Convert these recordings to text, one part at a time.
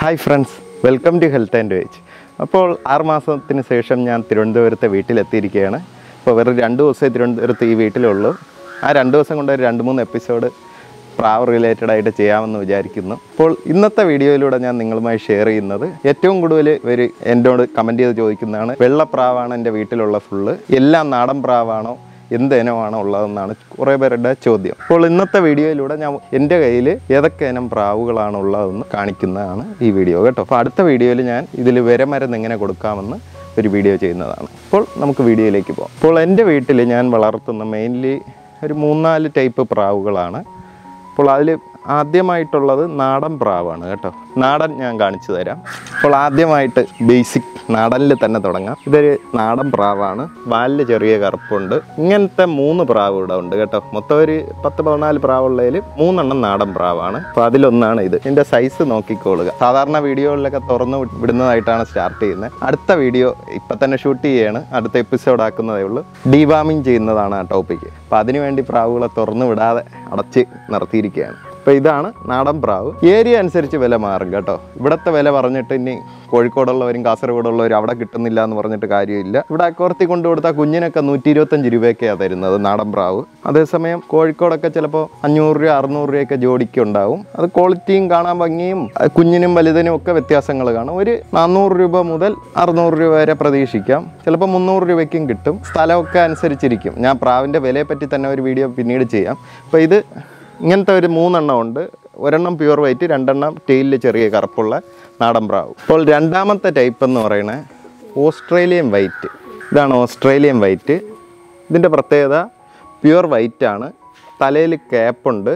Hi friends, welcome to AHLAD.T.O. അപ്പോൾ 6 മാസത്തിന് ശേഷം ഞാൻ തിരുവനന്തപുരത്തെ വീട്ടിലെത്തിയിരിക്കുകയാണ്. അപ്പോൾ വെറും 2 ദിവസമേ തിരുവനന്തപുരത്ത് ഈ വീട്ടിലുള്ളൂ. ആ 2 ദിവസം കൊണ്ട് ഒരു 2-3 എപ്പിസോഡ് പ്രാവ് റിലേറ്റഡ് ആയിട്ട് ചെയ്യാമെന്ന് വിചാരിക്കുന്നു. അപ്പോൾ ഇന്നത്തെ വീഡിയോയിലൂടെ ഞാൻ നിങ്ങളുമായി ഷെയർ ചെയ്യുന്നത് ഏറ്റവും കൂടുതൽ ഇവർ എന്നോട് കമൻറ്റ് ചെയ്ത് ചോദിക്കുന്നതാണ്, വെള്ളപ്രാവാണ് എൻ്റെ വീട്ടിലുള്ള ഫുള്ള്, എല്ലാം നാടൻ പ്രാവാണോ, എന്ത് ഇനമാണോ ഉള്ളതെന്നാണ് കുറേ പേരുടെ ചോദ്യം. അപ്പോൾ ഇന്നത്തെ വീഡിയോയിലൂടെ ഞാൻ എൻ്റെ കയ്യിൽ ഏതൊക്കെ ഇനം പ്രാവുകളാണ് ഉള്ളതെന്ന് കാണിക്കുന്നതാണ് ഈ വീഡിയോ കേട്ടോ. അപ്പോൾ അടുത്ത വീഡിയോയിൽ ഞാൻ ഇതിൽ വിരമരുന്ന് എങ്ങനെ കൊടുക്കാമെന്ന് ഒരു വീഡിയോ ചെയ്യുന്നതാണ്. അപ്പോൾ നമുക്ക് വീഡിയോയിലേക്ക് പോകാം. അപ്പോൾ എൻ്റെ വീട്ടിൽ ഞാൻ വളർത്തുന്ന മെയിൻലി ഒരു 3-4 ടൈപ്പ് പ്രാവുകളാണ്. അപ്പോൾ അതിൽ ആദ്യമായിട്ടുള്ളത് നാടൻ പ്രാവാണ് കേട്ടോ. നാടൻ ഞാൻ കാണിച്ചു തരാം. അപ്പോൾ ആദ്യമായിട്ട് ബേസിക് നാടനിൽ തന്നെ തുടങ്ങാം. ഇതൊരു നാടൻ പ്രാവാണ്, വാലിൽ ചെറിയ കറുപ്പുണ്ട്. ഇങ്ങനത്തെ 3 പ്രാവ് ഇവിടെ ഉണ്ട് കേട്ടോ. മൊത്തം ഒരു 10-14 പ്രാവുള്ളതിൽ 3 നാടൻ പ്രാവാണ്. അപ്പോൾ അതിലൊന്നാണ് ഇത്. ഇതിൻ്റെ സൈസ് നോക്കിക്കോളുക. സാധാരണ വീഡിയോകളിലൊക്കെ തുറന്നു വിടുന്നതായിട്ടാണ് സ്റ്റാർട്ട് ചെയ്യുന്നത്. അടുത്ത വീഡിയോ ഇപ്പം തന്നെ ഷൂട്ട് ചെയ്യാണ്, അടുത്ത എപ്പിസോഡ് ആക്കുന്നതേ ഉള്ളൂ. ഡീവാമിങ് ചെയ്യുന്നതാണ് ആ ടോപ്പിക്ക്. അപ്പോൾ അതിനുവേണ്ടി പ്രാവുകളെ തുറന്നു വിടാതെ അടച്ച് നിർത്തിയിരിക്കുകയാണ്. അപ്പോൾ ഇതാണ് നാടൻ പ്രാവ്. ഏരിയ അനുസരിച്ച് വില മാറും കേട്ടോ. ഇവിടുത്തെ വില പറഞ്ഞിട്ട് ഇനി കോഴിക്കോടുള്ളവരും കാസർഗോഡുള്ളവരും അവിടെ കിട്ടുന്നില്ല എന്ന് പറഞ്ഞിട്ട് കാര്യമില്ല. ഇവിടെ അക്കോർത്തി കൊണ്ടു കൊടുത്താൽ കുഞ്ഞിനൊക്കെ 125 രൂപയൊക്കെയാണ് തരുന്നത് നാടൻ പ്രാവ്. അതേസമയം കോഴിക്കോടൊക്കെ ചിലപ്പോൾ 500 രൂപ 600 രൂപയൊക്കെ ജോഡിക്ക് ഉണ്ടാവും. അത് ക്വാളിറ്റിയും കാണാൻ ഭംഗിയും കുഞ്ഞിനും വലുതിനും ഒക്കെ വ്യത്യാസങ്ങൾ കാണും. ഒരു 400 രൂപ മുതൽ 600 രൂപ വരെ പ്രതീക്ഷിക്കാം. ചിലപ്പോൾ 300 രൂപയ്ക്കും കിട്ടും. സ്ഥലമൊക്കെ അനുസരിച്ചിരിക്കും. ഞാൻ പ്രാവിൻ്റെ വിലയെ പറ്റി തന്നെ ഒരു വീഡിയോ പിന്നീട് ചെയ്യാം. അപ്പോൾ ഇത് ഇങ്ങനത്തെ ഒരു 3 ഉണ്ട്. ഒരെണ്ണം പ്യുവർ വൈറ്റ്, 2 ടെയിലിൽ ചെറിയ കറുപ്പുള്ള നാടൻ പ്രാവ്. അപ്പോൾ രണ്ടാമത്തെ ടൈപ്പ് എന്ന് പറയുന്നത് ഓസ്ട്രേലിയൻ വൈറ്റ്. ഇതാണ് ഓസ്ട്രേലിയൻ വൈറ്റ്. ഇതിൻ്റെ പ്രത്യേകത പ്യുവർ വൈറ്റ് ആണ്. തലയിൽ ക്യാപ്പുണ്ട്,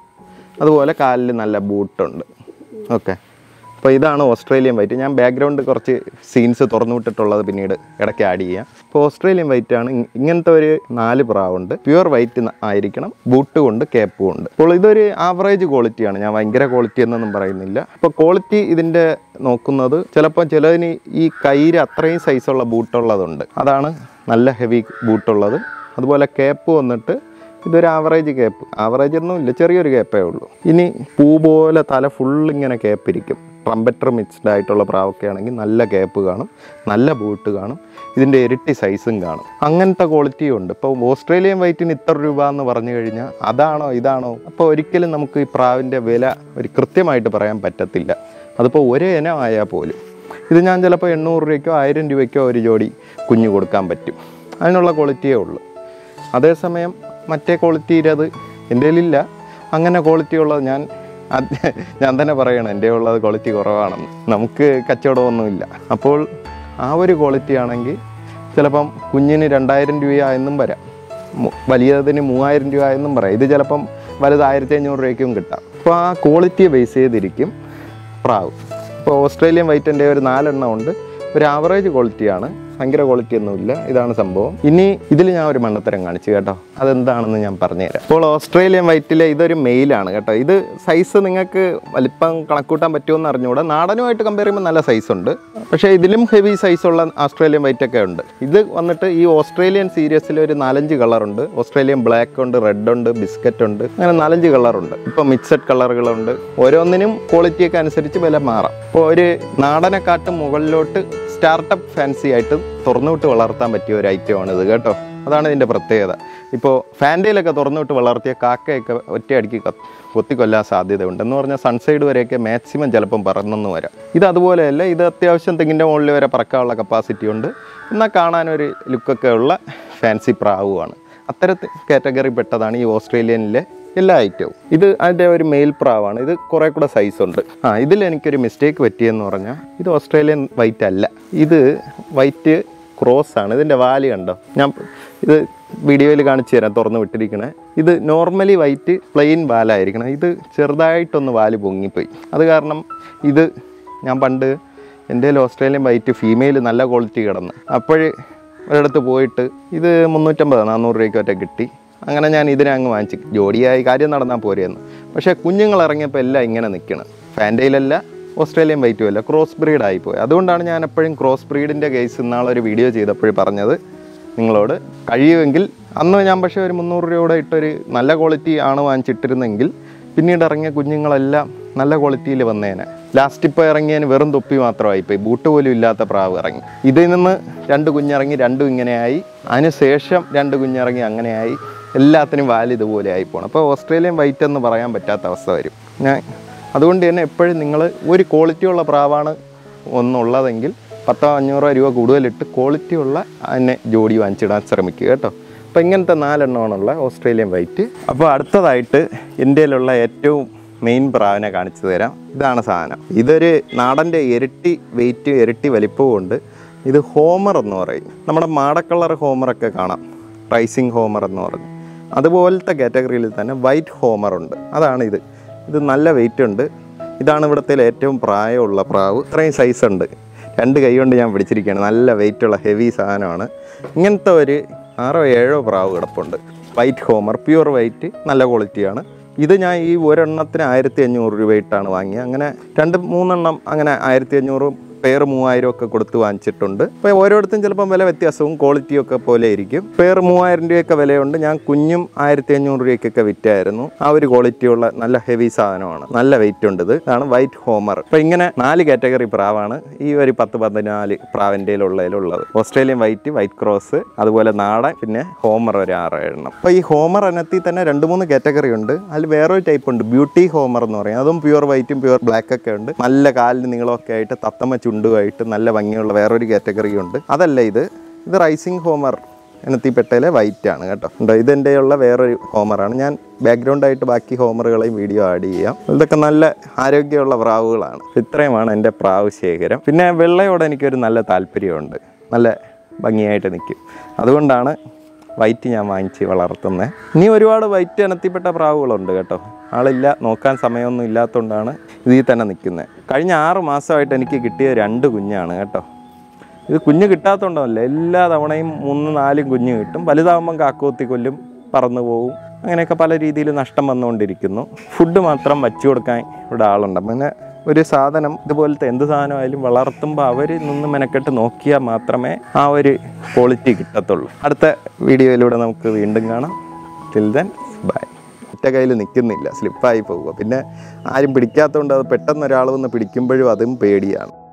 അതുപോലെ കാലിൽ നല്ല ബൂട്ടുണ്ട്. ഓക്കെ, അപ്പോൾ ഇതാണ് ഓസ്ട്രേലിയൻ വൈറ്റ്. ഞാൻ ബാക്ക്ഗ്രൗണ്ട് കുറച്ച് സീൻസ് തുറന്നു വിട്ടിട്ടുള്ളത് പിന്നീട് ഇടയ്ക്ക് ആഡ് ചെയ്യാം. ഇപ്പോൾ ഓസ്ട്രേലിയൻ വൈറ്റ് ആണ്. ഇങ്ങനത്തെ ഒരു 4 പ്രാവുണ്ട്. പ്യുവർ വൈറ്റ് ആയിരിക്കണം, ബൂട്ടും ഉണ്ട്, ക്യാപ്പും ഉണ്ട്. അപ്പോൾ ഇതൊരു ആവറേജ് ക്വാളിറ്റിയാണ്. ഞാൻ ഭയങ്കര ക്വാളിറ്റി എന്നൊന്നും പറയുന്നില്ല. അപ്പോൾ ക്വാളിറ്റി ഇതിൻ്റെ നോക്കുന്നത് ചിലപ്പോൾ ചിലതിന് ഈ കയ്യിൽ അത്രയും സൈസുള്ള ബൂട്ടുള്ളതുണ്ട്. അതാണ് നല്ല ഹെവി ബൂട്ടുള്ളത്. അതുപോലെ ക്യാപ്പ് വന്നിട്ട് ഇതൊരു ആവറേജ് ക്യാപ്പ്. ആവറേജ് ഒന്നും ഇല്ല, ചെറിയൊരു ക്യാപ്പേ ഉള്ളൂ. ഇനി പൂ പോലെ തല ഫുള്ളിങ്ങനെ ക്യാപ്പിരിക്കും. ട്രംപറ്റർ മിക്സ്ഡ് ആയിട്ടുള്ള പ്രാവൊക്കെ ആണെങ്കിൽ നല്ല ക്യാപ്പ് കാണും, നല്ല ബൂട്ട് കാണും, ഇതിൻ്റെ ഇരട്ടി സൈസും കാണും. അങ്ങനത്തെ ക്വാളിറ്റിയും ഉണ്ട്. ഇപ്പോൾ ഓസ്ട്രേലിയൻ വൈറ്റിന് ഇത്ര രൂപ എന്ന് പറഞ്ഞു കഴിഞ്ഞാൽ അതാണോ ഇതാണോ, അപ്പോൾ ഒരിക്കലും നമുക്ക് ഈ പ്രാവിൻ്റെ വില ഒരു കൃത്യമായിട്ട് പറയാൻ പറ്റത്തില്ല. അതിപ്പോൾ ഒരേ ഇനമായാൽ പോലും ഇത് ഞാൻ ചിലപ്പോൾ 800 രൂപയ്ക്കോ 1000 രൂപയ്ക്കോ ഒരു ജോഡി കുഞ്ഞ് കൊടുക്കാൻ പറ്റും. അതിനുള്ള ക്വാളിറ്റിയേ ഉള്ളൂ. അതേസമയം മറ്റേ ക്വാളിറ്റിയിൽ അത് എൻ്റെ കയ്യിലില്ല. അങ്ങനെ ക്വാളിറ്റി ഉള്ളത് ഞാൻ തന്നെ പറയണം, എൻ്റെ ഉള്ളത് ക്വാളിറ്റി കുറവാണെന്ന്. നമുക്ക് കച്ചവടമൊന്നുമില്ല. അപ്പോൾ ആ ഒരു ക്വാളിറ്റി ആണെങ്കിൽ ചിലപ്പം കുഞ്ഞിന് 2000 രൂപയെന്നും വരാം, വലിയതിന് 3000 രൂപ എന്നും പറയാം. ഇത് ചിലപ്പം വലുത് 1500 രൂപയ്ക്കും കിട്ടാം. അപ്പോൾ ആ ക്വാളിറ്റിയെ ബേസ് ചെയ്തിരിക്കും പ്രാവ്. ഇപ്പോൾ ഓസ്ട്രേലിയൻ വൈറ്റിൻ്റെ ഒരു 4 ഉണ്ട്. ഒരു ആവറേജ് ക്വാളിറ്റിയാണ്, ഭയങ്കര ക്വാളിറ്റി ഒന്നുമില്ല. ഇതാണ് സംഭവം. ഇനി ഇതിൽ ഞാൻ ഒരു മണ്ണത്തരം കാണിച്ചു കേട്ടോ, അതെന്താണെന്ന് ഞാൻ പറഞ്ഞുതരാം. അപ്പോൾ ഓസ്ട്രേലിയൻ വൈറ്റിലെ ഇതൊരു മെയിലാണ് കേട്ടോ. ഇത് സൈസ് നിങ്ങൾക്ക് വലിപ്പം കണക്കൂട്ടാൻ പറ്റുമെന്ന് അറിഞ്ഞുകൂടാ. നാടനുമായിട്ട് കമ്പയർ ചെയ്യുമ്പോൾ നല്ല സൈസ് ഉണ്ട്, പക്ഷേ ഇതിലും ഹെവി സൈസുള്ള ഓസ്ട്രേലിയൻ വൈറ്റൊക്കെ ഉണ്ട്. ഇത് വന്നിട്ട് ഈ ഓസ്ട്രേലിയൻ സീരീസിൽ ഒരു 4-5 കളറുണ്ട്. ഓസ്ട്രേലിയൻ ബ്ലാക്ക് ഉണ്ട്, റെഡ് ഉണ്ട്, ബിസ്ക്കറ്റ് ഉണ്ട്, അങ്ങനെ 4-5 കളറുണ്ട്. ഇപ്പോൾ മിക്സഡ് കളറുകളുണ്ട്. ഓരോന്നിനും ക്വാളിറ്റിയൊക്കെ അനുസരിച്ച് വില മാറാം. അപ്പോൾ ഒരു നാടനെക്കാട്ടും മുകളിലോട്ട് സ്റ്റാർട്ടപ്പ് ഫാൻസി ആയിട്ട് തുറന്നുവിട്ട് വളർത്താൻ പറ്റിയ ഒരു ഐറ്റമാണ് ഇത് കേട്ടോ. അതാണ് ഇതിൻ്റെ പ്രത്യേകത. ഇപ്പോൾ ഫാൻറ്റയിലൊക്കെ തുറന്നുവിട്ട് വളർത്തിയ കാക്കയൊക്കെ ഒറ്റയടിക്ക് കൊത്തിക്കൊല്ലാൻ സാധ്യതയുണ്ട്. എന്ന് പറഞ്ഞാൽ സൺസൈഡ് വരെയൊക്കെ മാക്സിമം ചിലപ്പം പറന്നെന്ന് വരാം. ഇത് അതുപോലെയല്ല. ഇത് അത്യാവശ്യം തെങ്ങിൻ്റെ മുകളിൽ വരെ പറക്കാനുള്ള കപ്പാസിറ്റി ഉണ്ട്. എന്നാൽ കാണാനൊരു ലുക്കൊക്കെ ഉള്ള ഫാൻസി പ്രാവുമാണ്. അത്തരത്തിൽ കാറ്റഗറി പെട്ടതാണ് ഈ ഓസ്ട്രേലിയനിലെ എല്ലാ ഐറ്റവും. ഇത് അതിൻ്റെ ഒരു മെയിൽ പ്രാവാണ്. ഇത് കുറേ കൂടെ സൈസ് ഉണ്ട്. ഇതിൽ എനിക്കൊരു മിസ്റ്റേക്ക് പറ്റിയെന്ന് പറഞ്ഞാൽ ഇത് ഓസ്ട്രേലിയൻ വൈറ്റ് അല്ല, ഇത് വൈറ്റ് ക്രോസ് ആണ്. ഇതിൻ്റെ വാല് കണ്ടോ, ഞാൻ ഇത് വീഡിയോയിൽ കാണിച്ചു തരാം തുറന്ന് വിട്ടിരിക്കണേ. ഇത് നോർമലി വൈറ്റ് പ്ലെയിൻ വാലായിരിക്കണം. ഇത് ചെറുതായിട്ടൊന്ന് വാല് പൊങ്ങിപ്പോയി. അത് കാരണം ഇത് ഞാൻ പണ്ട് എൻ്റെ ഓസ്ട്രേലിയൻ വൈറ്റ് ഫീമെയിൽ നല്ല ക്വാളിറ്റി കിടന്ന് അപ്പോഴ് ഒരിടത്ത് പോയിട്ട് ഇത് 350-400 രൂപയ്ക്ക് ഒറ്റ കിട്ടി. അങ്ങനെ ഞാൻ ഇതിനെ അങ്ങ് വാങ്ങിച്ചു. ജോഡിയായി കാര്യം നടന്നാൽ പോരെയെന്ന്. പക്ഷേ കുഞ്ഞുങ്ങൾ ഇറങ്ങിയപ്പോൾ എല്ലാം ഇങ്ങനെ നിൽക്കണം. ഫാൻറ്റയിലല്ല, ഓസ്ട്രേലിയൻ വൈറ്റും അല്ല, ക്രോസ് ബ്രീഡായിപ്പോയി. അതുകൊണ്ടാണ് ഞാൻ എപ്പോഴും ക്രോസ് ബ്രീഡിൻ്റെ കേസ് ഇന്നാളൊരു വീഡിയോ ചെയ്തപ്പോഴും പറഞ്ഞത് നിങ്ങളോട്. കഴിയുമെങ്കിൽ അന്ന് ഞാൻ പക്ഷേ ഒരു 300 രൂപയുടെ ഇട്ടൊരു നല്ല ക്വാളിറ്റി ആണ് വാങ്ങിച്ചിട്ടിരുന്നെങ്കിൽ പിന്നീട് ഇറങ്ങിയ കുഞ്ഞുങ്ങളെല്ലാം നല്ല ക്വാളിറ്റിയിൽ വന്നേനെ. ലാസ്റ്റ് ഇപ്പോൾ ഇറങ്ങിയതിന് വെറും തൊപ്പി മാത്രമായി പോയി, ബൂട്ട് പോലും ഇല്ലാത്ത പ്രാവ് ഇറങ്ങി. ഇതിൽ നിന്ന് 2 കുഞ്ഞിറങ്ങി, 2 ഇങ്ങനെയായി, അതിന് ശേഷം 2 കുഞ്ഞിറങ്ങി, അങ്ങനെയായി. എല്ലാത്തിനും വാല് ഇതുപോലെ ആയി പോകണം. അപ്പോൾ ഓസ്ട്രേലിയൻ വൈറ്റ് എന്ന് പറയാൻ പറ്റാത്ത അവസ്ഥ വരും. അതുകൊണ്ട് തന്നെ എപ്പോഴും നിങ്ങൾ ഒരു ക്വാളിറ്റിയുള്ള പ്രാവാണ് ഒന്നുള്ളതെങ്കിൽ 100-500 രൂപ കൂടുതലിട്ട് ക്വാളിറ്റിയുള്ള അതിനെ ജോഡി വാങ്ങിച്ചിടാൻ ശ്രമിക്കുക കേട്ടോ. അപ്പോൾ ഇങ്ങനത്തെ 4 എണ്ണമാണുള്ള ഓസ്ട്രേലിയൻ വൈറ്റ്. അപ്പോൾ അടുത്തതായിട്ട് ഇന്ത്യയിലുള്ള ഏറ്റവും മെയിൻ പ്രാവിനെ കാണിച്ചു തരാം. ഇതാണ് സാധനം. ഇതൊരു നാടൻ്റെ ഇരട്ടി വെയിറ്റ്, ഇരട്ടി വലിപ്പവും ഉണ്ട്. ഇത് ഹോമർ എന്ന് പറയും. നമ്മുടെ മാടക്കളർ ഹോമറൊക്കെ കാണാം, റൈസിങ് ഹോമർ എന്ന് പറഞ്ഞു. അതുപോലത്തെ കാറ്റഗറിയിൽ തന്നെ വൈറ്റ് ഹോമർ ഉണ്ട്. അതാണ് ഇത്. ഇത് നല്ല വെയിറ്റ് ഉണ്ട്. ഇതാണ് ഇവിടുത്തെ ഏറ്റവും പ്രായമുള്ള പ്രാവ്. ഇത്രയും സൈസ് ഉണ്ട്. 2 കൈ കൊണ്ട് ഞാൻ പിടിച്ചിരിക്കുകയാണ്. നല്ല വെയിറ്റുള്ള ഹെവി സാധനമാണ്. ഇങ്ങനത്തെ ഒരു 6-7 പ്രാവ് കിടപ്പുണ്ട്. വൈറ്റ് ഹോമർ, പ്യുവർ വൈറ്റ്, നല്ല ക്വാളിറ്റിയാണ്. ഇത് ഞാൻ ഈ ഒരെണ്ണത്തിന് 1500 രൂപയിട്ടാണ് വാങ്ങിയത്. അങ്ങനെ 2-3 എണ്ണം അങ്ങനെ 1500 പെയർ 3000 ഒക്കെ കൊടുത്ത് വാങ്ങിച്ചിട്ടുണ്ട്. അപ്പോൾ ഓരോരുത്തരും ചിലപ്പം വില വ്യത്യാസവും ക്വാളിറ്റിയും ഒക്കെ പോലെ ഇരിക്കും. പെയർ 3000 രൂപയൊക്കെ വിലയുണ്ട്. ഞാൻ കുഞ്ഞും 1500 രൂപയ്ക്കൊക്കെ വിറ്റായിരുന്നു. ആ ഒരു ക്വാളിറ്റിയുള്ള നല്ല ഹെവി സാധനമാണ്. നല്ല വെയിറ്റ് ഉണ്ട്. ഇതാണ് വൈറ്റ് ഹോമർ. അപ്പോൾ ഇങ്ങനെ 4 കാറ്റഗറി പ്രാവാണ് ഈ ഒരു 10-14 പ്രാവിൻ്റെ ഉള്ളത്. ഓസ്ട്രേലിയൻ വൈറ്റ്, വൈറ്റ് ക്രോസ്, അതുപോലെ നാടൻ, പിന്നെ ഹോമർ ഒരു 6-7 എണ്ണം. അപ്പോൾ ഈ ഹോമർ ഇനത്തിൽ തന്നെ 2-3 കാറ്റഗറി ഉണ്ട്. അതിൽ വേറൊരു ടൈപ്പ് ഉണ്ട്, ബ്യൂട്ടി ഹോമർ എന്ന് പറയും. അതും പ്യുവർ വൈറ്റും പ്യുവർ ബ്ലാക്ക് ഒക്കെ ഉണ്ട്. നല്ല കാലിന് നീളമൊക്കെ ആയിട്ട് തത്തമ്മ ചുണ്ടുമായിട്ട് നല്ല ഭംഗിയുള്ള വേറൊരു കാറ്റഗറി ഉണ്ട്. അതല്ല ഇത് റൈസിങ് ഹോമർ ഇനത്തിൽപ്പെട്ടതിലെ വൈറ്റ് ആണ് കേട്ടോ. ഇതെൻ്റെ ഉള്ള വേറൊരു ഹോമറാണ്. ഞാൻ ബാക്ക്ഗ്രൗണ്ടായിട്ട് ബാക്കി ഹോമറുകളെയും വീഡിയോ ആഡ് ചെയ്യാം. ഇതൊക്കെ നല്ല ആരോഗ്യമുള്ള പ്രാവുകളാണ്. ഇത്രയുമാണ് എൻ്റെ പ്രാവ് ശേഖരം. പിന്നെ വെള്ളയോടെ എനിക്കൊരു നല്ല താല്പര്യമുണ്ട്. നല്ല ഭംഗിയായിട്ട് നിൽക്കും. അതുകൊണ്ടാണ് വൈറ്റ് ഞാൻ വാങ്ങിച്ച് വളർത്തുന്നത്. ഇനി ഒരുപാട് വൈറ്റ് ഇനത്തിൽപ്പെട്ട പ്രാവുകളുണ്ട് കേട്ടോ. ആളില്ല, നോക്കാൻ സമയമൊന്നും ഇല്ലാത്തതുകൊണ്ടാണ് ഇതിൽ തന്നെ നിൽക്കുന്നത്. കഴിഞ്ഞ 6 മാസമായിട്ട് എനിക്ക് കിട്ടിയ 2 കുഞ്ഞാണ് കേട്ടോ. ഇത് കുഞ്ഞ് കിട്ടാത്തതുകൊണ്ടല്ല, എല്ലാ തവണയും 3-4 കുഞ്ഞ് കിട്ടും. വലുതാകുമ്പം കാക്കോത്തി കൊല്ലും, പറന്നു പോവും. അങ്ങനെയൊക്കെ പല രീതിയിൽ നഷ്ടം വന്നുകൊണ്ടിരിക്കുന്നു. ഫുഡ് മാത്രം വച്ചു കൊടുക്കാൻ ഇവിടെ ആളുണ്ട്. പിന്നെ ഒരു സാധനം, ഇതുപോലത്തെ എന്ത് സാധനമായാലും വളർത്തുമ്പോൾ അവർ നിന്ന് മെനക്കെട്ട് നോക്കിയാൽ മാത്രമേ ആ ഒരു ക്വാളിറ്റി കിട്ടത്തുള്ളൂ. അടുത്ത വീഡിയോയിലൂടെ നമുക്ക് വീണ്ടും കാണാം. Till then bye. ഒറ്റ കയ്യിൽ നിൽക്കുന്നില്ല, സ്ലിപ്പായി പോവുക. പിന്നെ ആരും പിടിക്കാത്തതുകൊണ്ട് അത് പെട്ടെന്ന് ഒരാൾ വന്ന് പിടിക്കുമ്പോഴും അതും പേടിയാണ്.